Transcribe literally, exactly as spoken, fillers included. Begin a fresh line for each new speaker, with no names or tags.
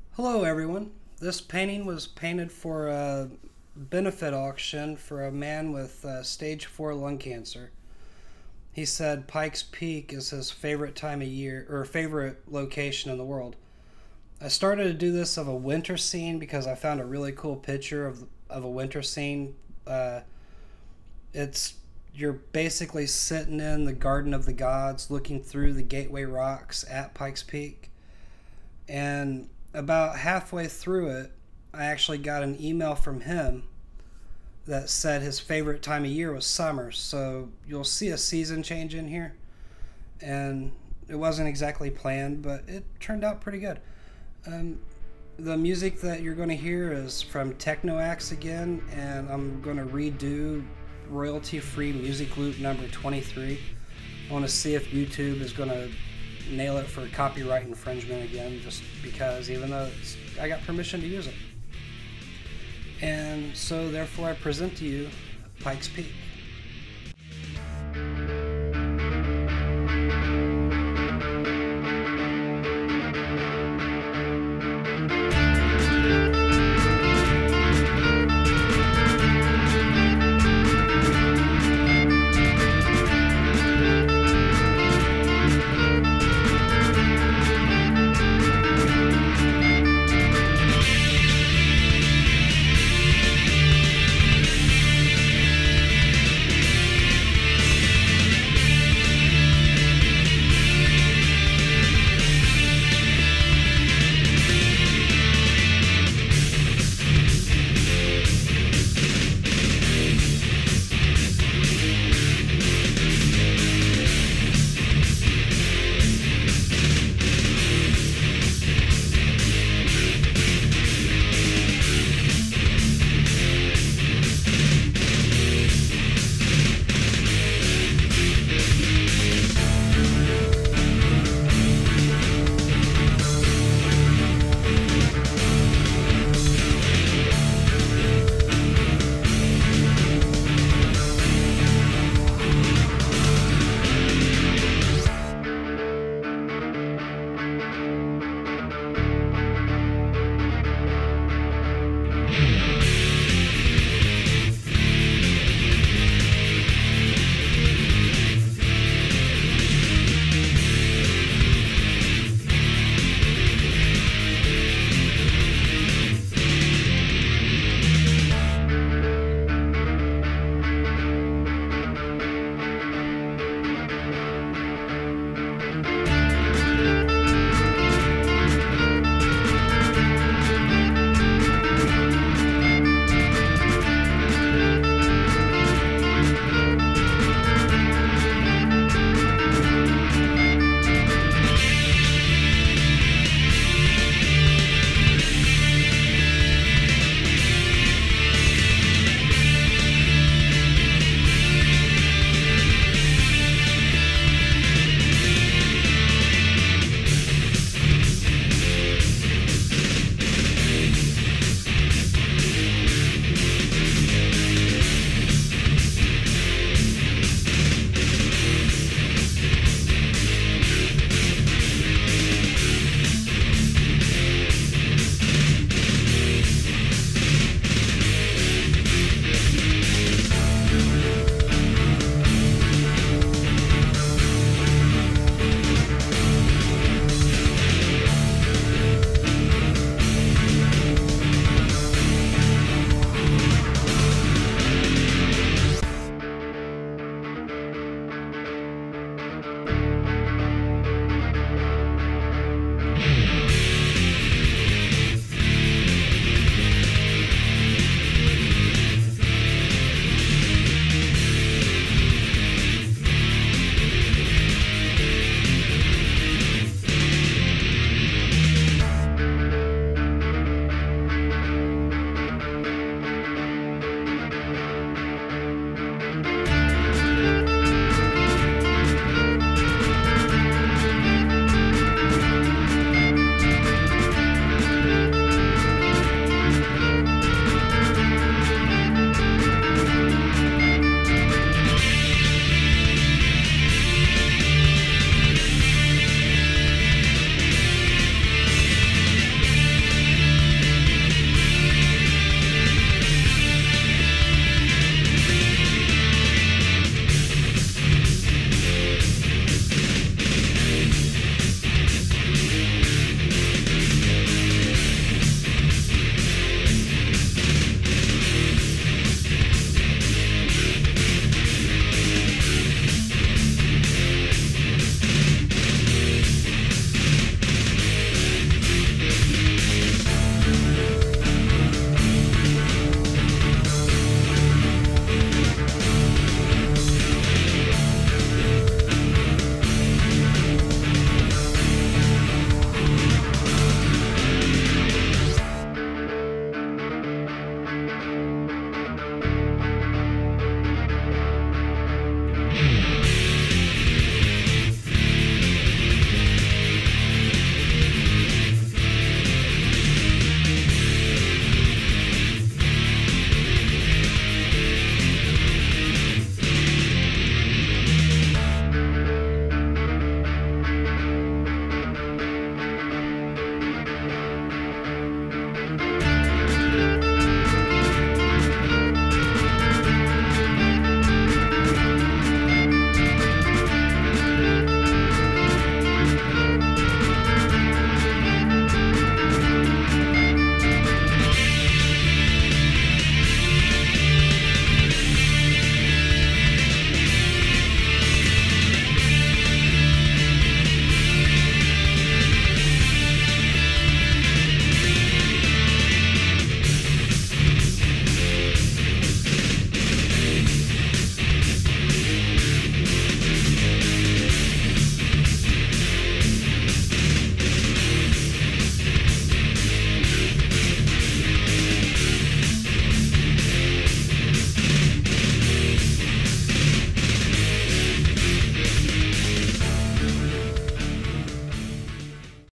Hello everyone. This painting was painted for a benefit auction for a man with uh, stage four lung cancer. He said Pikes Peak is his favorite time of year or favorite location in the world. I started to do this of a winter scene because I found a really cool picture of of a winter scene. Uh, it's You're basically sitting in the Garden of the Gods looking through the Gateway Rocks at Pikes Peak. And about halfway through it, I actually got an email from him that said his favorite time of year was summer. So you'll see a season change in here. And it wasn't exactly planned, but it turned out pretty good. Um, the music that you're going to hear is from Technoax again, and I'm going to redo royalty-free music loop number twenty-three. I want to see if YouTube is going to nail it for copyright infringement again, just because, even though it's, I got permission to use it. And so therefore I present to you Pikes Peak.